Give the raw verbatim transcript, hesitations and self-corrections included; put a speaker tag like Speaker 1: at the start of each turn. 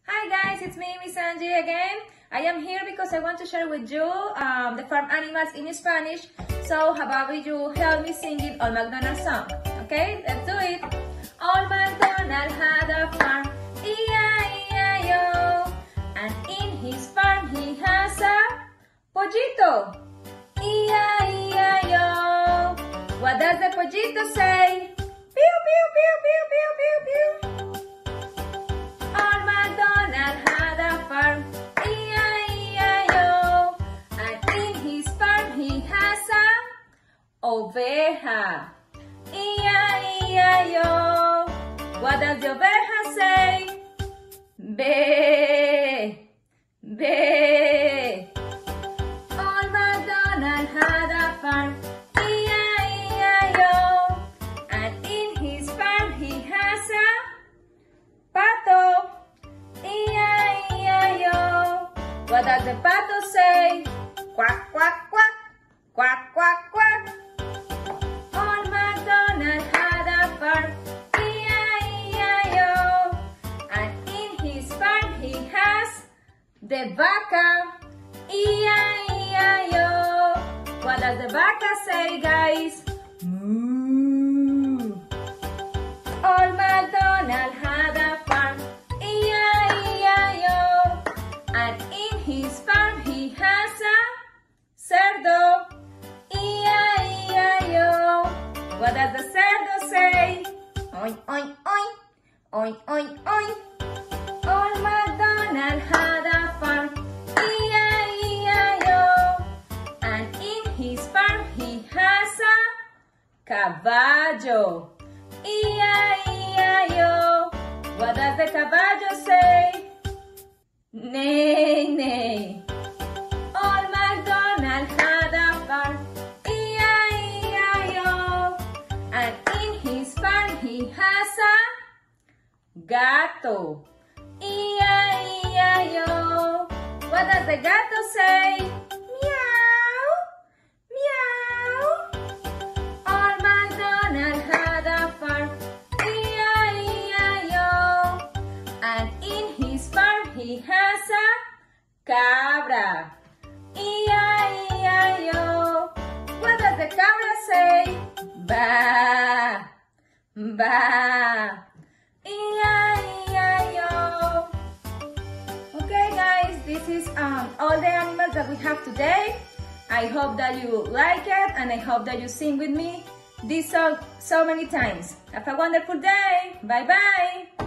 Speaker 1: Hi guys, it's me, Miss Angie again. I am here because I want to share with you um, the farm animals in Spanish. So how about you help me singing Old MacDonald song? Okay, let's do it. Old MacDonald had a farm, E I E I O, and in his farm he has a pollito, E I E I O. What does the pollito say? Pew, pew, pew, pew, pew, pew, pew. Old MacDonald had a farm, E I E I O, and in his farm he has a oveja, E I E I O. What does the oveja say? Be, be. Old MacDonald had a farm, E I E I O, and in his farm he has a pato, E I E I O. What does the pato say? Quack, quack, quack, quack, quack, quack. Old MacDonald had a farm, E I E I O, and in his farm he has the vaca, E I E I O. What does the vaca say, guys? Moo. Old MacDonald had a farm, E I E I O, and in his farm he has a cerdo, E I E I O. What does the cerdo say? Oink, oink, oink, oink, oink, oink. Old MacDonald had a farm, E I E I O, and in his farm he has a caballo, E I E I O. What does the caballo say? Neigh, neigh. Old MacDonald had a farm, E I E I O, and in his farm he has a gato, E I E I O. What does the gato say? Meow, meow. Old MacDonald had a farm, E I E I O, and in his farm he has a cabra, E I E I O. What does the cabra say? Ba, ba, E I E I O. Okay guys, this is um, all the animals that we have today. I hope that you like it and I hope that you sing with me this song so many times. Have a wonderful day. Bye bye.